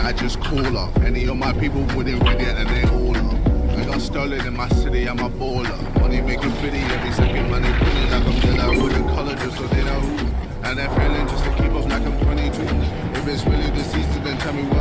I just call up. Any of my people wouldn't read it and they all up. I got stolen in my city, I'm a baller. Money making fitty every second, man, they put it like I'm dead. I wouldn't color just so they know who. And they're failing just to keep up like I'm 22. If it's really the season, then tell me what